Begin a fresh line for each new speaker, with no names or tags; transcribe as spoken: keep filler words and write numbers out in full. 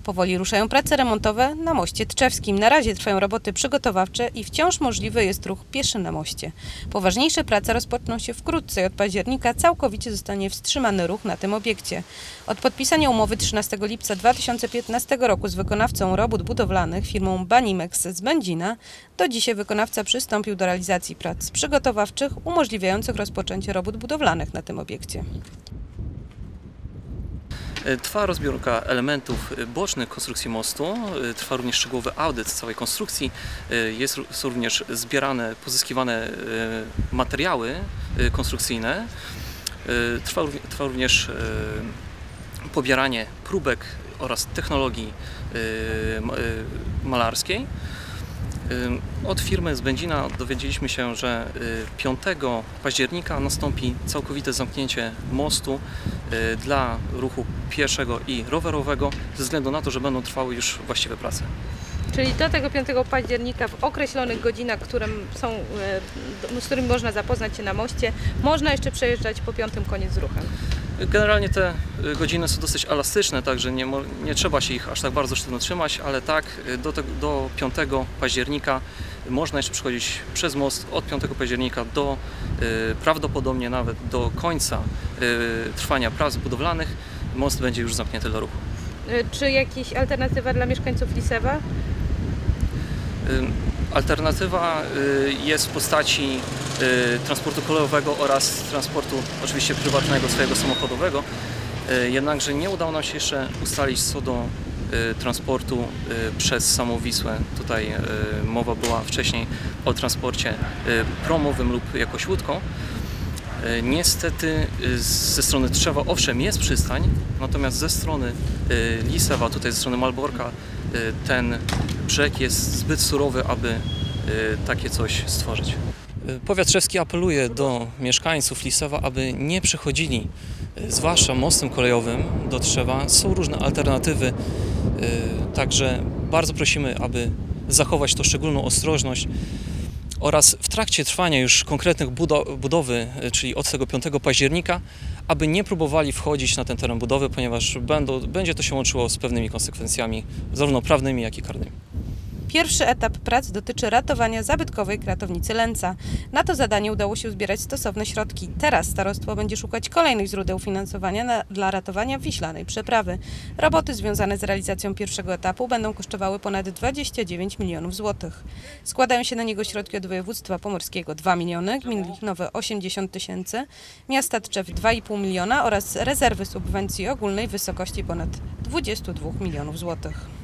Powoli ruszają prace remontowe na moście Tczewskim. Na razie trwają roboty przygotowawcze i wciąż możliwy jest ruch pieszy na moście. Poważniejsze prace rozpoczną się wkrótce i od października całkowicie zostanie wstrzymany ruch na tym obiekcie. Od podpisania umowy trzynastego lipca dwa tysiące piętnastego roku z wykonawcą robót budowlanych firmą Banimex z Będzina do dzisiaj wykonawca przystąpił do realizacji prac przygotowawczych umożliwiających rozpoczęcie robót budowlanych na tym obiekcie.
Trwa rozbiórka elementów bocznych konstrukcji mostu, trwa również szczegółowy audyt całej konstrukcji, jest, są również zbierane, pozyskiwane materiały konstrukcyjne, trwa, trwa również pobieranie próbek oraz technologii malarskiej. Od firmy z Będzina dowiedzieliśmy się, że piątego października nastąpi całkowite zamknięcie mostu dla ruchu pieszego i rowerowego ze względu na to, że będą trwały już właściwe prace.
Czyli do tego piątego października w określonych godzinach, które są, z którymi można zapoznać się na moście, można jeszcze przejeżdżać po piątym koniec z ruchem.
Generalnie te godziny są dosyć elastyczne, także nie, nie trzeba się ich aż tak bardzo sztywno trzymać, ale tak do, te, do piątego października można jeszcze przechodzić przez most od piątego października do y, prawdopodobnie nawet do końca y, trwania prac budowlanych most będzie już zamknięty do ruchu.
Czy jakaś alternatywa dla mieszkańców Lisewa?
Y, Alternatywa jest w postaci transportu kolejowego oraz transportu oczywiście prywatnego, swojego samochodowego. Jednakże nie udało nam się jeszcze ustalić co do transportu przez samą Wisłę. Tutaj mowa była wcześniej o transporcie promowym lub jakoś łódką. Niestety ze strony Tczewa owszem jest przystań, natomiast ze strony Lisewa, tutaj ze strony Malborka, ten brzeg jest zbyt surowy, aby takie coś stworzyć. Powiat tczewski apeluje do mieszkańców Lisewa, aby nie przechodzili, zwłaszcza mostem kolejowym do Tczewa. Są różne alternatywy, także bardzo prosimy, aby zachować to szczególną ostrożność oraz w trakcie trwania już konkretnych budowy, czyli od tego piątego października, aby nie próbowali wchodzić na ten teren budowy, ponieważ będą, będzie to się łączyło z pewnymi konsekwencjami, zarówno prawnymi, jak i karnymi.
Pierwszy etap prac dotyczy ratowania zabytkowej kratownicy Lęca. Na to zadanie udało się uzbierać stosowne środki. Teraz starostwo będzie szukać kolejnych źródeł finansowania na, dla ratowania wiślanej przeprawy. Roboty związane z realizacją pierwszego etapu będą kosztowały ponad dwadzieścia dziewięć milionów złotych. Składają się na niego środki od województwa pomorskiego dwa miliony, gminy Lichnowe osiemdziesiąt tysięcy, miasta Tczew dwa i pół miliona oraz rezerwy subwencji ogólnej w wysokości ponad dwudziestu dwóch milionów złotych.